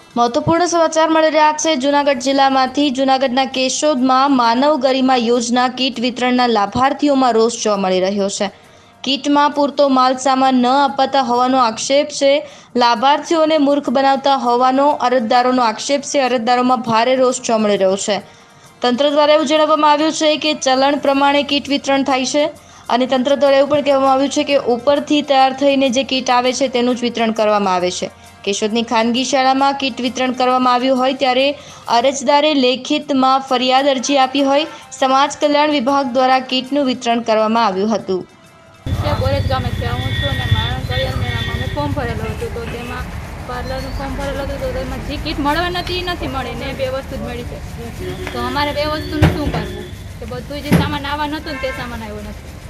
महत्वपूर्ण समाचार मળી રહ્યા છે। જૂનાગઢ જિલ્લામાંથી જૂનાગઢના કેશોદમાં માનવ ગરિમા યોજના કીટ વિતરણના લાભાર્થીઓમાં રોષ જોવા મળી રહ્યો છે। કીટમાં પૂરતો માલ સામાન ન અપાતા હોવાનો આક્ષેપ છે। લાભાર્થીઓને મૂર્ખ બનાવતા હોવાનો અરજદારોનો આક્ષેપ છે। અરજદારોમાં ભારે રોષ જોવા મળી રહ્યો છે। તંત્ર દ્વારા એવું જણાવવામાં આવ્યું છે કે ચલણ પ્રમાણે કીટ વિતરણ થાય છે અને તંત્ર દ્વારા એવું પણ કહેવામાં આવ્યું છે કે ઉપરથી તૈયાર થઈને જે કીટ આવે છે તેનું જ વિતરણ કરવામાં આવે છે। કેશોદની ખાનગી શાળામાં કીટ વિતરણ કરવામાં આવ્યું હોય ત્યારે અરજદારે લેખિતમાં ફરિયાદ અરજી આપી હોય। સમાજ કલ્યાણ વિભાગ દ્વારા કીટનું વિતરણ કરવામાં આવ્યું હતું। બોરેજ ગામેથી આવું છું અને મારા કલ્યાણ મેળામાં અમે ફોર્મ ભરેલું હતું તો તેમાં પાર્લરનું ફોર્મ ભરેલું હતું તો તેમાં જે કીટ મળવા નથી એ નથી મળી ને બે વસ્તુ જ મળી છે। તો અમારે બે વસ્તુનું શું કરવું કે બધું જે સામાન આવવાનું હતું ને તે સામાન આવ્યો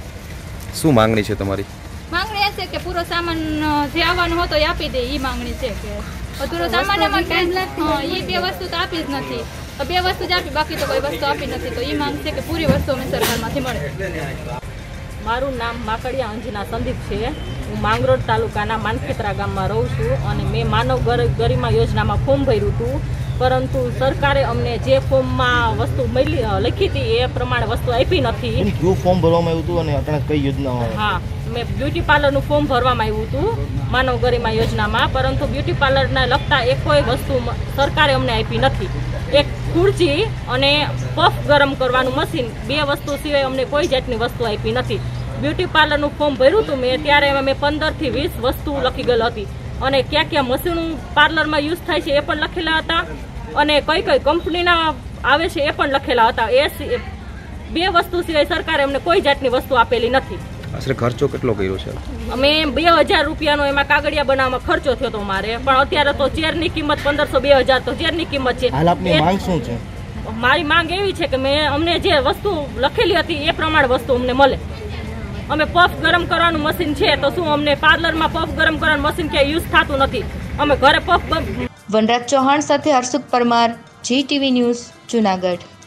નથી। શું માંગણી છે તમારી? માંગણી એ છે કે પૂરો સામાન જે આવવાનો હતો એ આપી દે, એ માંગણી છે કે અધૂરો સામાન એ બે વસ્તુ તો આપી જ નથી, બે વસ્તુ જ આપી, બાકી તો કોઈ વસ્તુ આપી નથી। તો એ માંગ છે કે પૂરી વસ્તુ અમે સરકારમાંથી મળે। મારું નામ માકડિયા અંજના સંદીપ છે। હું માંગરોળ તાલુકાના માનખેત્રા ગામમાં રહું છું અને મેં માનવ ગરિમા યોજનામાં ફોર્મ ભર્યું હતું, પરંતુ સરકારે અમને જે ફોર્મમાં વસ્તુ લખી હતી એ પ્રમાણે વસ્તુ આપી નથી। કયું ફોર્મ ભરવામાં આવ્યું હતું અને અત્યારે કઈ યોજના? હા, મેં બ્યુટી પાર્લરનું ફોર્મ ભરવામાં આવ્યું હતું માનવ ગરિમા યોજનામાં, પરંતુ બ્યુટી પાર્લરને લગતા એક કોઈ વસ્તુ સરકારે અમને આપી નથી। એક ખુરચી અને પફ ગરમ કરવાનું મશીન, બે વસ્તુ સિવાય અમને કોઈ જાતની વસ્તુ આપી નથી। બ્યુટી પાર્લરનું ફોર્મ ભર્યું હતું મેં ત્યારે મેં 15 થી 20 વસ્તુ લખી ગયેલ હતી અને ક્યાં ક્યાં મશીન પાર્લરમાં યુઝ થાય છે એ પણ લખેલા હતા અને કઈ કઈ કંપનીના આવે છે એ પણ લખેલા હતા। એ બે વસ્તુ સિવાય સરકારે અમને કોઈ જાતની વસ્તુ આપેલી નથી। આશરે ખર્ચો કેટલો કર્યો છે? અમે 2000 રૂપિયાનો એમાં કાગળિયા બનાવવામાં ખર્ચો થયો હતો મારે, પણ અત્યારે તો ચેરની કિંમત 1500-2000 તો ચેરની કિંમત છે। હાલ આપની માંગ શું છે? મારી માંગ એવી છે કે અમને જે વસ્તુ લખેલી હતી એ પ્રમાણે વસ્તુ અમને મળે। અમે પફ ગરમ કરવાનું મશીન છે તો શું અમને પાર્લરમાં પફ ગરમ કરવાનું મશીન ક્યાંય યુઝ થતું નથી, અમે ઘરે પફ। વનરાજ ચૌહાણ સાથે હર્ષુક પરમાર, GTV ન્યૂઝ, જૂનાગઢ।